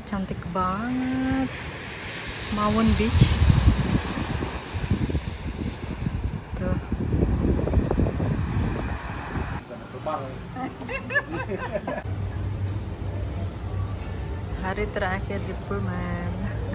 cantik banget. Mawon Beach. Tuh. Hari terakhir di Pullman.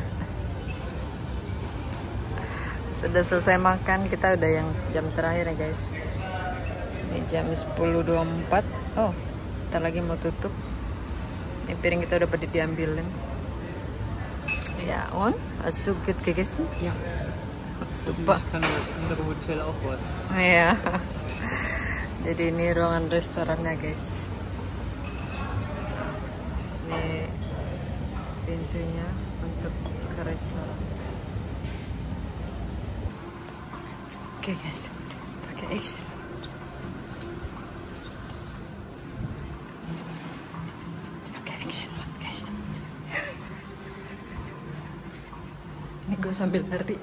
Sudah selesai makan, kita udah yang jam terakhir ya guys. Ini jam 10.24. Oh, ntar lagi mau tutup. Ini piring kita udah pada diambilin. Ja, und? Hast du gut gegessen? Ja. Super. Ich kann das andere Hotel auch was. Iya. Jadi ini ruangan restorannya guys. Ini pintunya untuk ke restoran. Oke guys, pakai action. Pakai action mode guys. Ini gue sambil lari.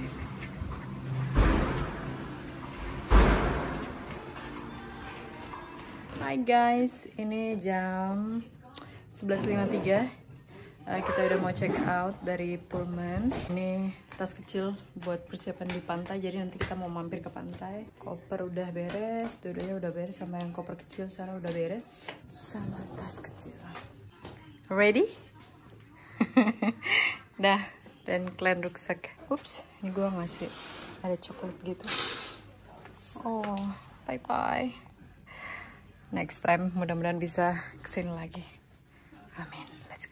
Hai guys, ini jam 11.53. Kita udah mau check out dari Pullman. Ini tas kecil buat persiapan di pantai. Jadi nanti kita mau mampir ke pantai. Koper udah beres, duduknya udah beres, sama yang koper kecil sana udah beres. Sama tas kecil. Ready? Dah, dan kalian rucksack. Ups, ini gua ngasih ada coklat gitu. Oh, bye-bye. Next time mudah-mudahan bisa kesini lagi. Amin. Let's go.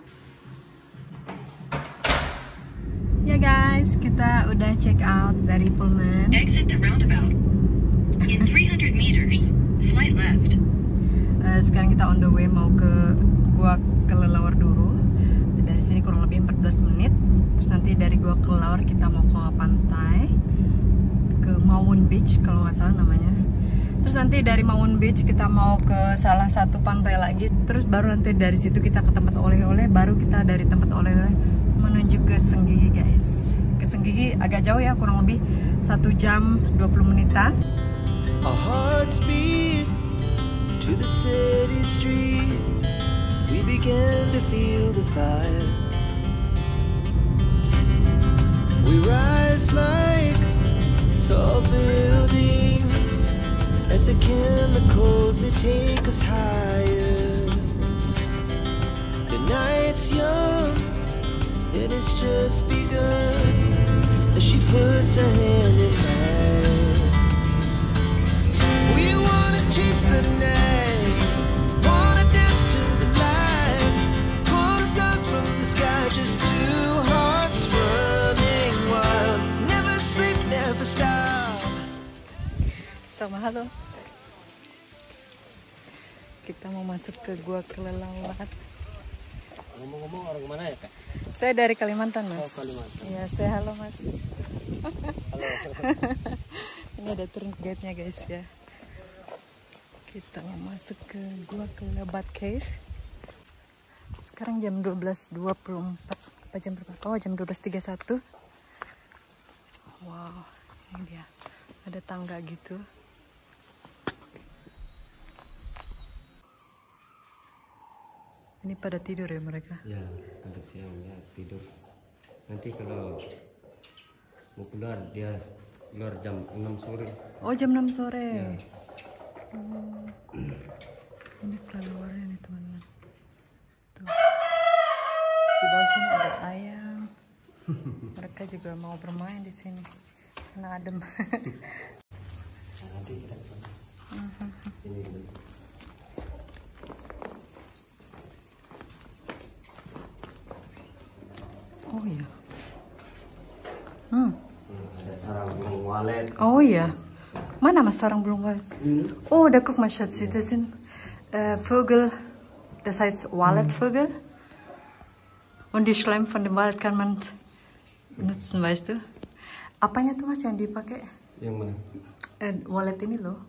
Ya guys, kita udah check out dari Pullman. Exit the roundabout. In 300 meters, slight left. Sekarang kita on the way mau ke Gua Kelelawar dulu. Dari sini kurang lebih 14 menit. Terus nanti dari Gua Kelelawar kita mau ke pantai, ke Mawon Beach kalau nggak salah namanya. Terus nanti dari Mawon Beach kita mau ke salah satu pantai lagi. Terus baru nanti dari situ kita ke tempat oleh-oleh. Baru kita dari tempat oleh-oleh menuju ke Senggigi guys. Ke Senggigi agak jauh ya, kurang lebih 1 jam 20 menitan. Our hearts beat to the city streets. We began to feel the fire. We rise like tall buildings as the chemicals they take us higher. The night's young, it has just begun as she puts her hand in mine. We wanna chase the night, wanna dance to the light, pull stars from the sky, just two hearts running wild. Never sleep, never stop. Sama halo. Kita mau masuk ke Gua Kelelawar. Ngomong-ngomong orang mana ya Kak? Saya dari Kalimantan mas. Oh Kalimantan. Iya, saya halo mas. Halo. Ini ada turun gate-nya guys ya. Kita mau masuk ke Gua Kelelawar Cave. Sekarang jam 12.24. Apa jam berapa? Oh, jam 12.31. Wow, ini dia. Ada tangga gitu. Ini pada tidur ya mereka? Ya, pada siang ya tidur. Nanti kalau mau keluar dia keluar jam 6 sore. Oh, jam 6 sore. Ya. Ini keluarnya nih teman-teman. Tuh. Di bawah sini ada ayam. Mereka juga mau bermain di sini. Karena adem. Nanti kita sana. Ini dulu. Oh iya. Ada sarang burung walet. Oh iya. Mana mas sarang burung walet? Oh, da guck mal Schatzi, das sind Vögel, das heißt Walletvögel. Und die Schleim von dem Wald kann man nutzen, weißt du? Apanya tuh mas yang dipakai? Yang mana? Walet ini loh.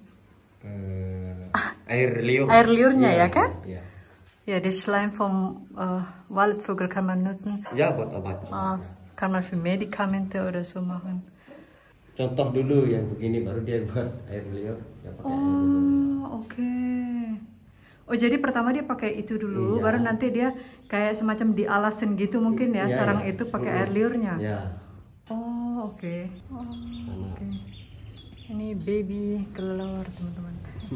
Air liur. Air liurnya ya kan? Ya. Ja, die Schleim vom Walletvögel kann man nutzen. Ya buat obat. Kann man für Medikamente oder so machen. Contoh dulu yang begini baru dia buat air liur. Ya pakai air liur. Oh, oke. Oh jadi pertama dia pakai itu dulu, Iya. baru nanti dia kayak semacam dialasin gitu mungkin ya, Iya, sarang iya. itu pakai air liurnya. Ya. Oh oke. Oh, Karena oke. Ini baby kelelawar teman-teman.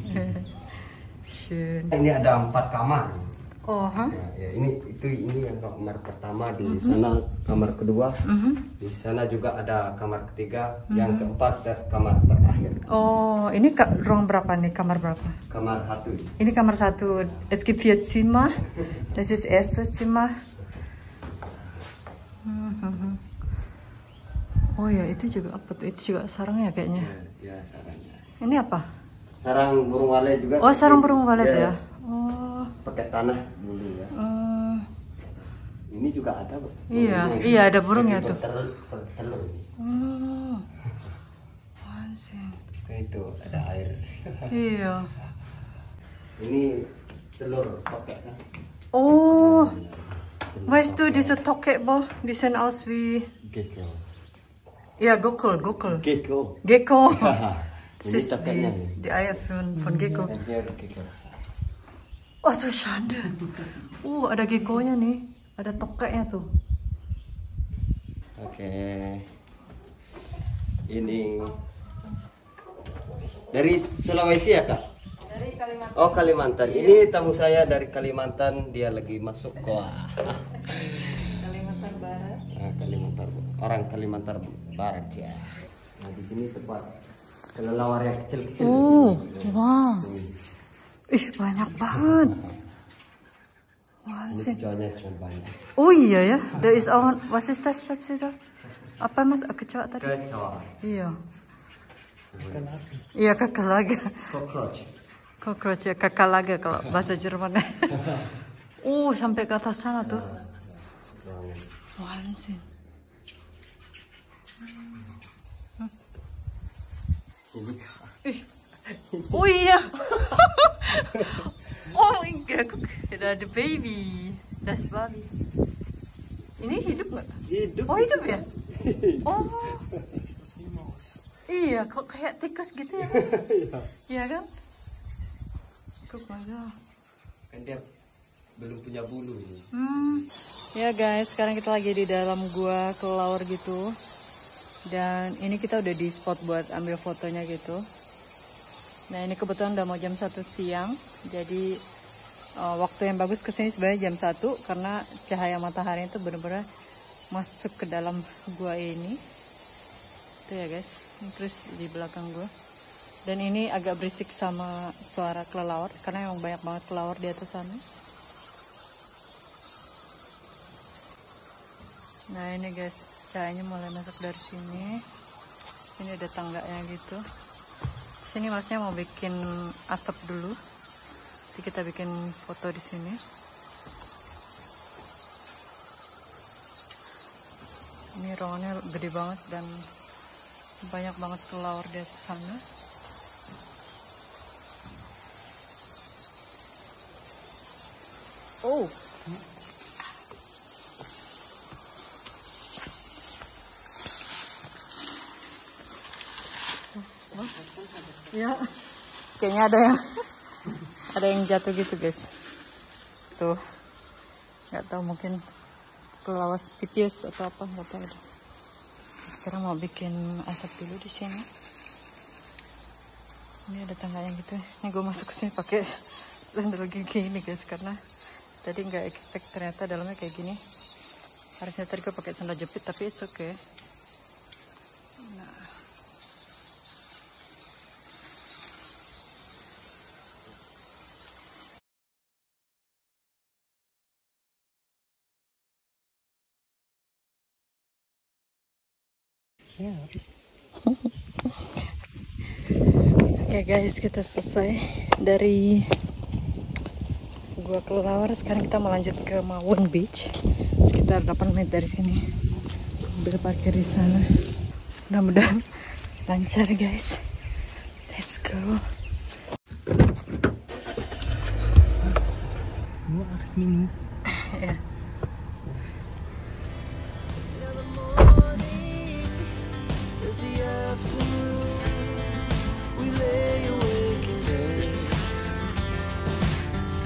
Schön. ini ada 4 kamar. Oh, hah? Ya, ini yang kamar pertama, di sana kamar kedua, di sana juga ada kamar ketiga, yang keempat dan kamar terakhir. Oh, ini ruang berapa nih? Kamar berapa? Kamar 1. Ini kamar 1. Es gibt 4 Zimmer. Das ist erstes Zimmer. Oh ya, itu juga apa tuh? Itu juga sarangnya kayaknya. Ya, sarangnya. Ini apa? Sarang burung walet juga. Oh, sarang burung walet Dia ya. Oh. Pakai tanah dulu ya. Ini juga ada, Bu. Iya, Burungnya. iya ada burungnya Jadi tuh. Telur. Oh. Anjing. Itu ada air. Iya. Ini telur tokek kan? Oh. Weißt du, diese Tokekbo, die sehen aus wie... Gecko. Ja, Gockel. Gecko. Gecko. Das Ini ist tokeknya. die Eier von Gecko. Ini Gecko. Oh tuh Shanda. Ada geckonya nih. Ada tokeknya tuh. Oke. Ini dari Sulawesi ya, Kak? Dari Kalimantan. Oh, Kalimantan. Ini tamu saya dari Kalimantan, dia lagi masuk. Wah. Kalimantan Barat. Nah, Kalimantan. Orang Kalimantan Barat ya. Nah, di sini tempat kelelawar yang kecil-kecil. Oh, wow. Ih, banyak banget. Ini kecoanya sangat banyak. Oh iya ya, da ist auch, was ist das Schatz da? Apa mas, kecoa tadi? Kecoa. Iya. Iya, kakalaga. Cockroach. Cockroach ya, kakalaga kalau bahasa Jerman. Sampai ke atas sana tuh. Wahnsinn. Oh iya. Oh my god, ada baby. Das baby. Ini hidup nggak? Hidup. Oh hidup ya? Oh. Iya, kok kayak tikus gitu ya? Iya kan? Kok banyak. Kan dia belum punya bulu ini. Ya guys, sekarang kita lagi di dalam gua kelelawar gitu. Dan ini kita udah di spot buat ambil fotonya gitu. Nah ini kebetulan udah mau jam 1 siang. Jadi waktu yang bagus kesini sebenarnya jam 1. Karena cahaya matahari itu benar-benar masuk ke dalam gua ini. Itu ya guys. Terus di belakang gua. Dan ini agak berisik sama suara kelelawar. Karena emang banyak banget kelelawar di atas sana. Nah ini guys, cahayanya mulai masuk dari sini. Ini ada tangganya gitu. Sini masnya mau bikin asap dulu. Jadi kita bikin foto di sini. Ini ruangannya gede banget dan banyak banget kelelawar di atas sana. Oh. Ya, kayaknya ada yang jatuh gitu guys. Tuh, nggak tahu mungkin kelelawar pipis atau apa, nggak tahu deh. Sekarang mau bikin asap dulu di sini. Ini ada tangganya gitu. Ini gue masuk ke sini pakai sandal gigi ini guys, karena tadi nggak expect ternyata dalamnya kayak gini. Harusnya tadi gue pakai sandal jepit tapi it's okay. Oke guys, kita selesai dari gua kelelawar. Sekarang kita mau lanjut ke Mawon Beach, sekitar 8 menit dari sini. Mobil parkir di sana. Mudah-mudahan lancar guys. Let's go. Nur 8 Minuten. Ya. As the afternoon, we lay awake in bed.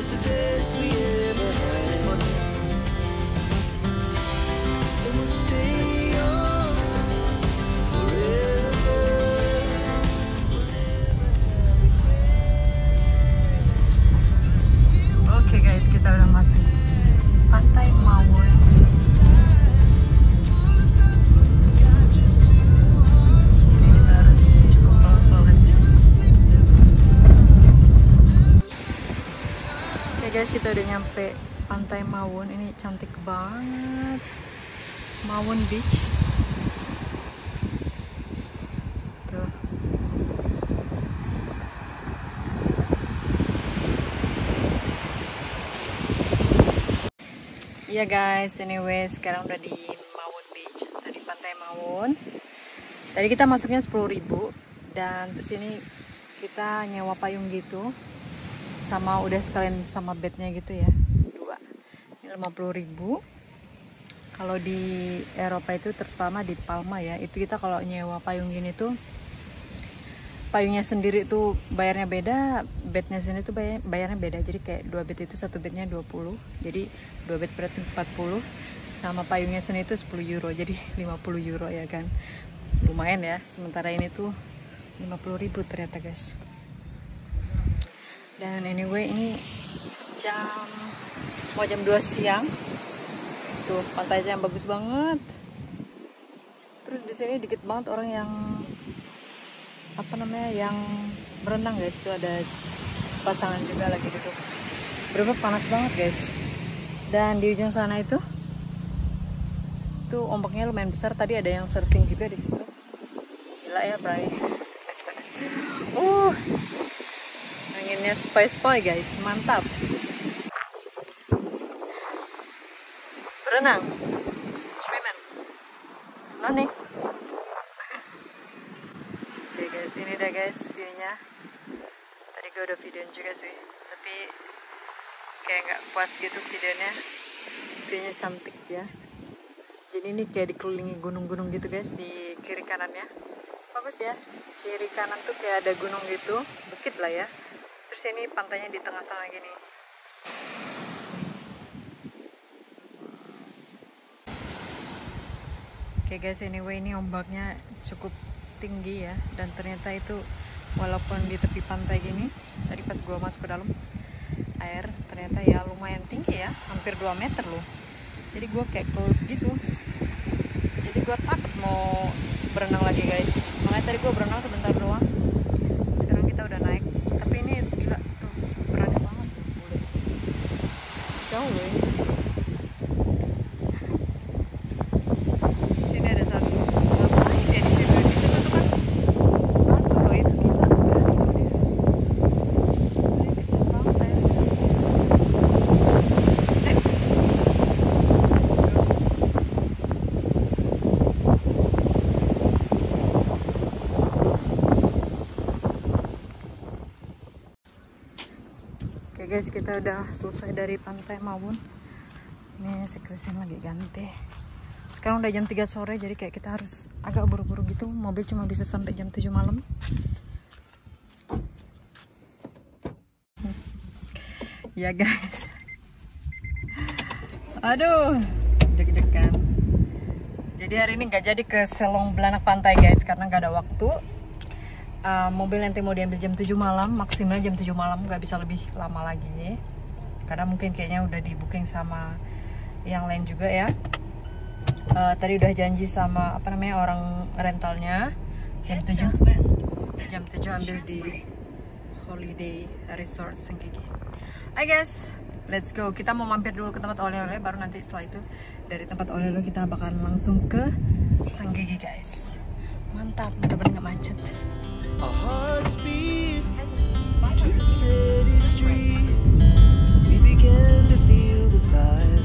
was the best we ever had. And we'll stay on forever. Oke guys, kita udah masuk Pantai Mawon. Kita harus cukup pelan-pelan di sini. Oke guys, kita udah nyampe Pantai Mawon. Ini cantik banget, Mawon Beach. Tuh. Iya guys, anyway sekarang udah di Mawon Beach, tadi Pantai Mawon. Tadi kita masuknya 10.000 dan terus ini kita nyewa payung gitu, sama udah sekalian sama bednya gitu ya, 2. Ini 50.000. Kalau di Eropa itu terutama di Palma ya, itu kita kalau nyewa payung gini tuh payungnya sendiri tuh bayarnya beda, bednya sendiri tuh bayarnya beda. Jadi kayak 2 bed itu 1 bednya 20, jadi 2 bed berarti 40, sama payungnya sendiri tuh 10 euro, jadi 50 euro ya kan, lumayan ya. Sementara ini tuh 50.000 ternyata guys. Dan anyway ini mau jam 2 siang, tuh pantainya yang bagus banget. Terus di sini dikit banget orang yang yang berenang guys. Itu ada pasangan juga lagi duduk. Berapa panas banget guys. Dan di ujung sana itu tuh ombaknya lumayan besar. Tadi ada yang surfing juga di situ. Gila ya berani. Anginnya spoi guys, mantap. Berenang, swimming, running. Ini dah guys view-nya. Tadi gue udah videoin juga sih, tapi kayak nggak puas gitu videonya. View-nya cantik ya. Jadi ini kayak dikelilingi gunung-gunung gitu guys di kiri kanannya. Bagus ya. Kiri kanan tuh kayak ada gunung gitu, bukit lah ya. Terus ini pantainya di tengah-tengah gini. Oke guys, anyway ini ombaknya cukup tinggi ya, dan ternyata itu walaupun di tepi pantai gini, tadi pas gua masuk ke dalam air ternyata ya lumayan tinggi ya, hampir 2 meter loh. Jadi gua kayak kelup gitu, jadi gua takut mau berenang lagi guys. Makanya tadi gua berenang sebentar doang. Sekarang kita udah naik, tapi ini gila tuh, berani banget tuh, boleh jauh loh ini. Oke guys, kita udah selesai dari Pantai Mawon. Ini si Christian lagi ganti. Sekarang udah jam 3 sore, jadi kayak kita harus agak buru-buru gitu. Mobil cuma bisa sampai jam 7 malam. Ya guys. Aduh, deg-degan. Jadi hari ini nggak jadi ke Selong Belanak Pantai guys, karena nggak ada waktu. Mobil nanti mau diambil jam 7 malam, maksimalnya jam 7 malam, nggak bisa lebih lama lagi karena mungkin kayaknya udah di booking sama yang lain juga ya. Tadi udah janji sama orang rentalnya jam 7 ambil di Holiday Resort Senggigi. Hai guys, let's go. Kita mau mampir dulu ke tempat oleh-oleh, baru nanti setelah itu dari tempat oleh-oleh kita bakalan langsung ke Senggigi guys. Mantap, mudah-mudahan nggak macet. Our hearts beat to the city streets. We began to feel the fire.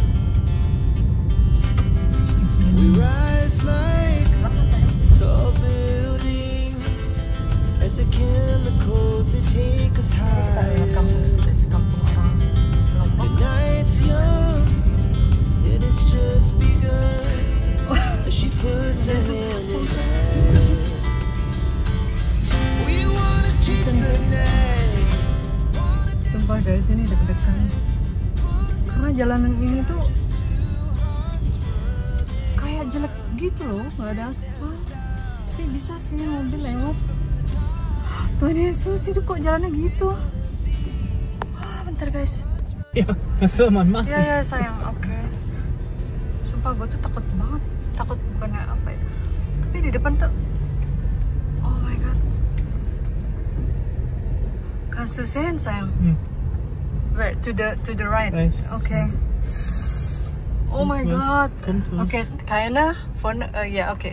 We rise like tall buildings as the chemicals they take us higher. The night's young, it has just begun. As she puts her hand in mine. We wanna chase the night. Sumpah deg-degan karena jalanan ini tuh kayak jelek gitu loh, nggak ada aspal, tapi bisa sih mobil lewat. Tuhan Yesus, itu kok jalannya gitu. Wah, bentar guys. Ja, masuk man. Ya sayang, oke. Sumpah gue tuh takut banget, takut bukannya apa ya, tapi di depan tuh, oh my god, kasusen sayang. Where to the right. Right. Okay. Oh my Come god. close. Okay, kayaknya phone ya oke.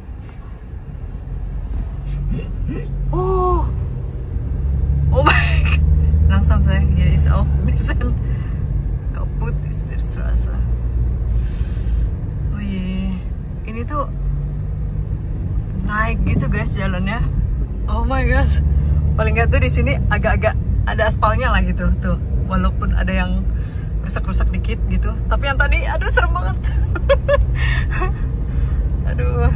Oh. Oh my god. Langsung sayang, ya is auch ein bisschen kaputt ist die Straße. Oh ye. Ini tuh naik gitu guys jalannya. Oh my gosh. Paling nggak tuh di sini agak-agak ada aspalnya lah gitu tuh. Walaupun ada yang rusak-rusak dikit gitu, tapi yang tadi aduh serem banget. Aduh.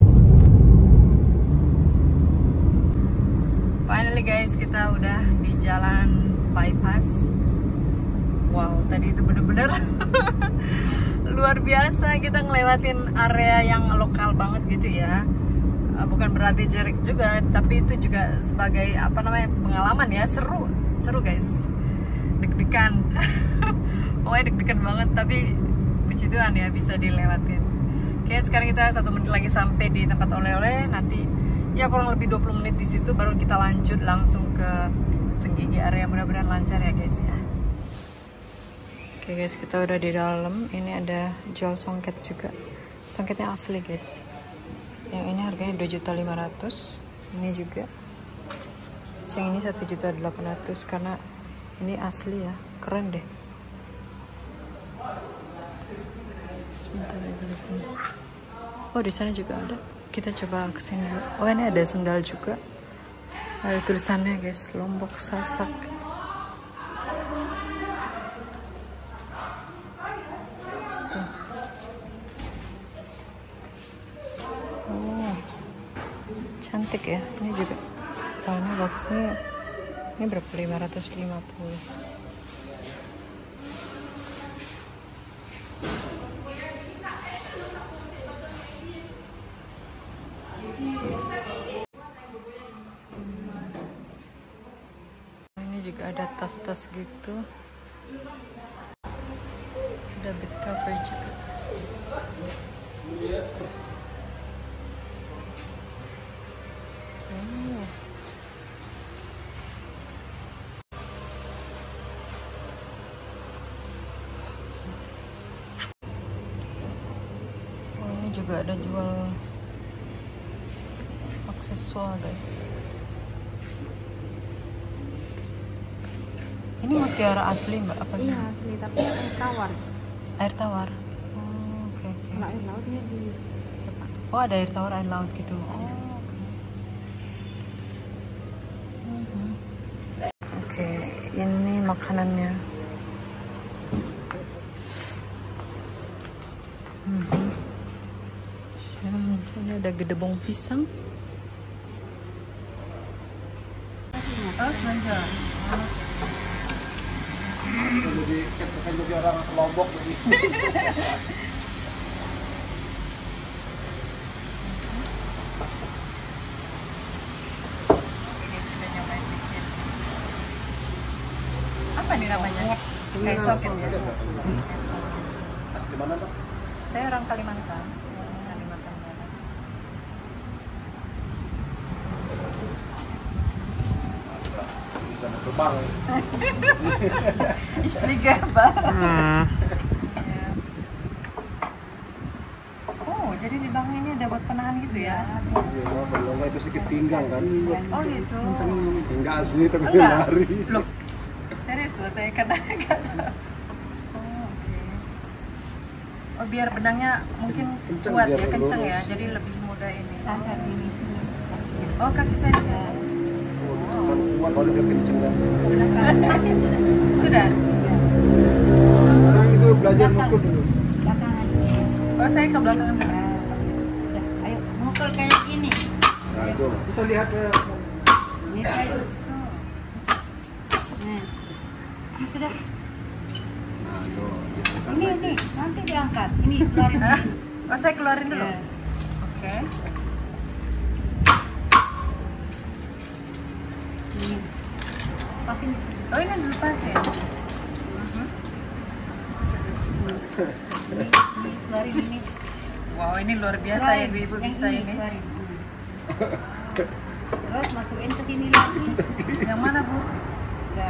Finally guys, kita udah di jalan bypass. Wow, tadi itu bener-bener luar biasa, kita ngelewatin area yang lokal banget gitu ya. Bukan berarti jelek juga, tapi itu juga sebagai apa namanya pengalaman ya, seru guys. Deg-degan. Pokoknya deg-degan banget, tapi puji Tuhan ya bisa dilewatin. Oke, sekarang kita 1 menit lagi sampai di tempat oleh-oleh. Nanti ya kurang lebih 20 menit di situ baru kita lanjut langsung ke Senggigi area. Mudah-mudahan lancar ya guys ya. Oke guys, kita udah di dalam. Ini ada jual songket juga. Songketnya asli guys. Yang ini harganya 2.500.000. Ini juga. Yang ini 1.800.000 karena ini asli ya, keren deh. Sebentar lagi. Oh di sana juga ada. Kita coba kesini dulu. Oh ini ada sendal juga. Ada tulisannya guys, Lombok Sasak. Tuh. Oh, cantik ya. Ini juga. Soalnya bagusnya. Ini berapa? 550. Ini juga ada tas-tas gitu. Ada bed cover juga. Juga ada jual aksesoris guys. Ini mutiara asli mbak apa? Iya asli, tapi air tawar. Air tawar. Oh, oke. Kalau air lautnya di depan. Oh ada air tawar, air laut gitu. Oh, oke. Ini makanannya. Ini ada gedebong pisang. Oh, sengaja. Jadi orang Lombok begitu. Apa nih namanya? Kain soket ya? Asli mana Pak? Saya orang Kalimantan. Kalimantan Barat. Jangan terbang. Ich fliege, Pak. Ya. Oh, jadi di bawah ini ada buat penahan gitu ya? Iya, kalau nggak itu sedikit pinggang kan. Oh gitu. Enggak asli tapi Enggak. lari. Loh, serius loh saya kena nggak tahu. Oh, oke. Oh biar benangnya mungkin Kenceng, kuat biar ya, kenceng lurus. ya, jadi lebih mudah ini. Sadar ini sini. Oh kaki saya ya. Kan kuat baru dia kenceng kan. Sudah. Sekarang itu belajar mukul dulu. Belakangan. Oh saya ke belakang dulu. Sudah. Ayo mukul kayak gini. Nah, coba. Bisa lihat ya. Ini kayak usul. Nah. sudah. Nah, tuh, diangkat Ini lagi. nanti diangkat. Ini keluarin dulu. Oh, saya keluarin dulu. Ya. Oke. Ini. Pasin. Oh, ini dilepasin. Ini keluarin ini. Wow, ini luar biasa ya Keluarin. ibu-ibu Yang bisa ini. keluarin. Terus masukin ke sini lagi. Yang mana bu? Ya.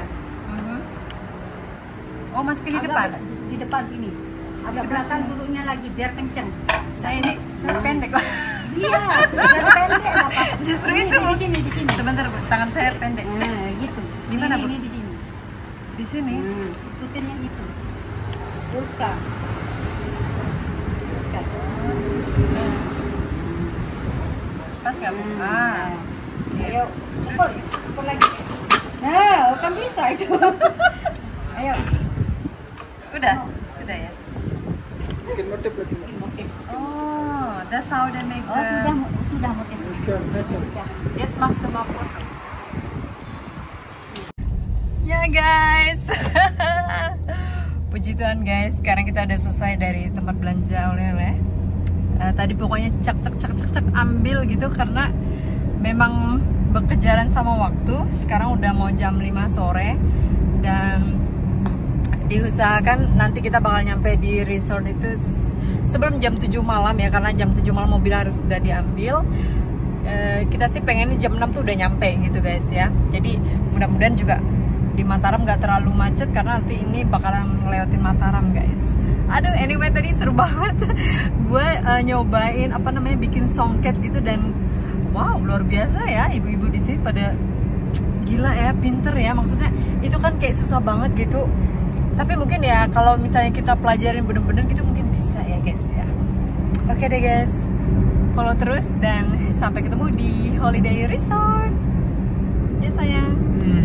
Oh, masukin di Agak depan. Di depan sini. Agak belakang dulunya lagi biar kenceng. Saya pendek. Iya, biar pendek lah Pak. Justru Ini, itu, Bu. di sini, di sini. Sebentar bu, tangan saya pendek. Nah, gitu. Di mana, Bu? Ini di sini. Di sini. Ikutin yang itu. Teruskan. Teruskan. Pas nggak bu? Nah. Ah. Ayo, pukul lagi. Nah, kan bisa itu. Ayo. Udah, sudah ya. Bikin motif lagi. Bikin motif. Oh, that's how they make Oh, sudah motif. Sudah. Jetzt machst du mal foto. Ya guys. Puji Tuhan guys, sekarang kita udah selesai dari tempat belanja oleh-oleh. Tadi pokoknya cek ambil gitu karena memang berkejaran sama waktu. Sekarang udah mau jam 5 sore dan diusahakan nanti kita bakal nyampe di resort itu sebelum jam 7 malam ya, karena jam 7 malam mobil harus sudah diambil. Kita sih pengen jam 6 tuh udah nyampe gitu guys ya. Jadi mudah-mudahan juga di Mataram nggak terlalu macet karena nanti ini bakalan ngelewatin Mataram guys. Aduh, anyway tadi seru banget. Gue nyobain apa namanya bikin songket gitu dan wow luar biasa ya, ibu-ibu di sini pada gila ya, pinter ya. Maksudnya itu kan kayak susah banget gitu. Tapi mungkin ya kalau misalnya kita pelajarin bener-bener gitu mungkin bisa ya guys ya. Oke deh guys, follow terus dan sampai ketemu di Holiday Resort. Ya sayang.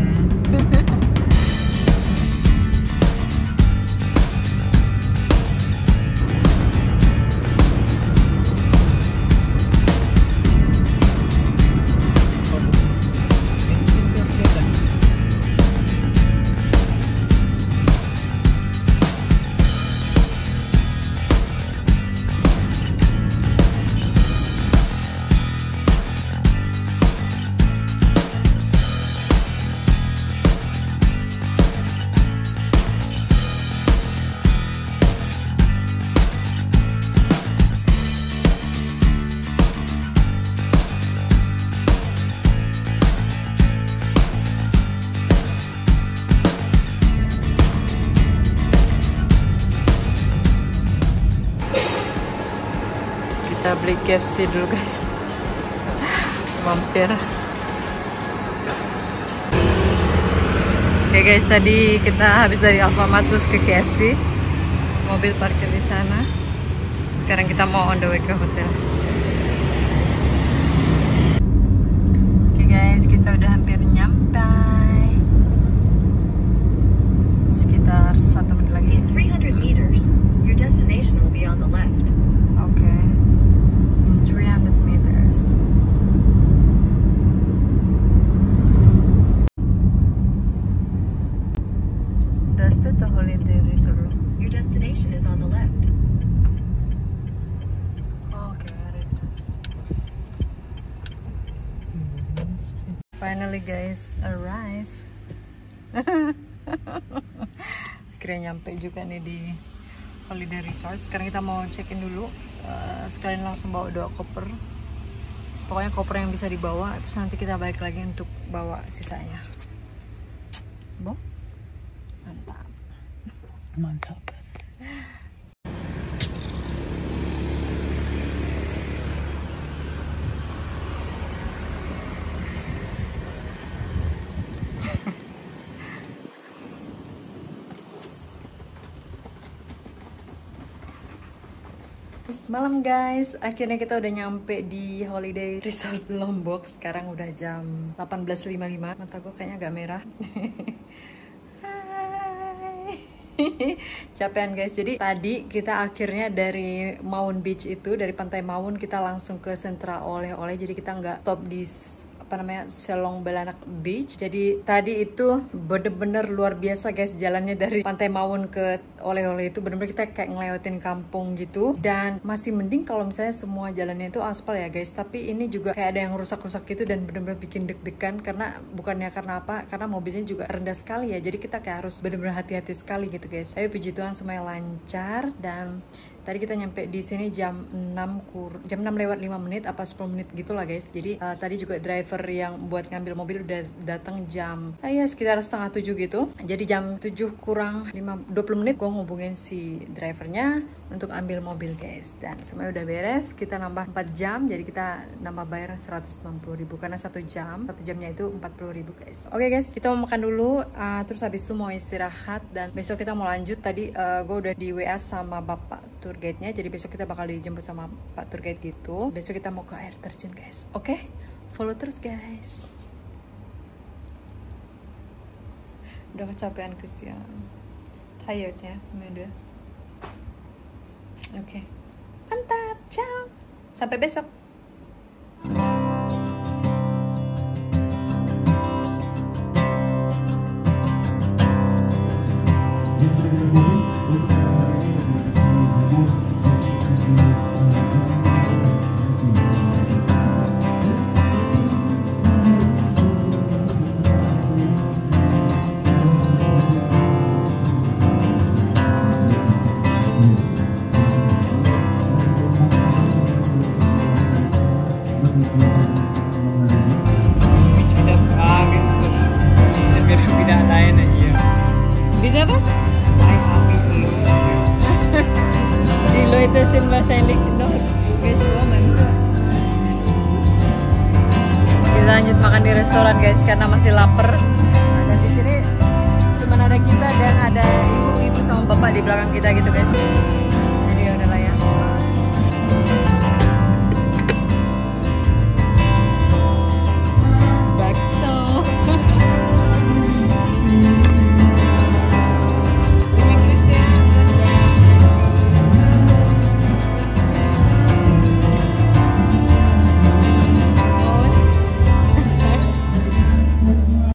Kita beli KFC dulu guys. Mampir. Oke guys, tadi kita habis dari Alfamart terus ke KFC. Mobil parkir di sana. Sekarang kita mau on the way ke hotel. Oke guys, kita udah hampir nyampe. Sekitar 1 menit lagi. In 300 meters, your destination will be on the left. Okay, in 300 meters. Does that the Holiday Resort? Your destination is on the left. Okay, got it. Finally guys, arrive. Akhirnya nyampe juga nih di Holiday Resort. Sekarang kita mau check-in dulu. Sekalian langsung bawa 2 koper. Pokoknya koper yang bisa dibawa. Terus nanti kita balik lagi untuk bawa sisanya. Bom? Mantap. Mantap. Malam guys, akhirnya kita udah nyampe di Holiday Resort Lombok. Sekarang udah jam 18.55. Mata gue kayaknya agak merah. Hai. Capean guys. Jadi tadi kita akhirnya dari Maun Beach itu, dari pantai Maun kita langsung ke sentra oleh-oleh. Jadi kita nggak stop di Selong Belanak Beach. Jadi tadi itu bener-bener luar biasa guys, jalannya dari Pantai Mawon ke oleh-oleh itu bener-bener kita kayak ngelewatin kampung gitu. Dan masih mending kalau misalnya semua jalannya itu aspal ya guys, tapi ini juga kayak ada yang rusak-rusak gitu dan bener-bener bikin deg-degan karena bukannya karena apa, karena mobilnya juga rendah sekali ya, jadi kita kayak harus bener-bener hati-hati sekali gitu guys. Tapi puji Tuhan semuanya lancar. Dan tadi kita nyampe di sini jam 6 lewat 5 menit apa 10 menit gitulah guys. Jadi tadi juga driver yang buat ngambil mobil udah datang jam ya sekitar setengah 7 gitu. Jadi jam 7 kurang 20 menit gue ngubungin si drivernya untuk ambil mobil guys. Dan semuanya udah beres, kita nambah 4 jam, jadi kita nambah bayar 160.000 karena 1 jamnya itu 40.000 guys. Oke guys, kita mau makan dulu, terus habis itu mau istirahat dan besok kita mau lanjut. Tadi gue udah di WA sama bapak tour guide-nya, jadi besok kita bakal dijemput sama pak tour guide gitu. Besok kita mau ke air terjun guys. Oke, follow terus guys. Udah kecapean Christian, tired ya, udah. Oke, mantap, ciao, sampai besok. Bisa apa? Die Leute sind wahrscheinlich noch geschwommen. Kita lanjut makan di restoran guys karena masih lapar. Dan di sini cuma ada kita dan ada ibu-ibu sama bapak di belakang kita gitu guys.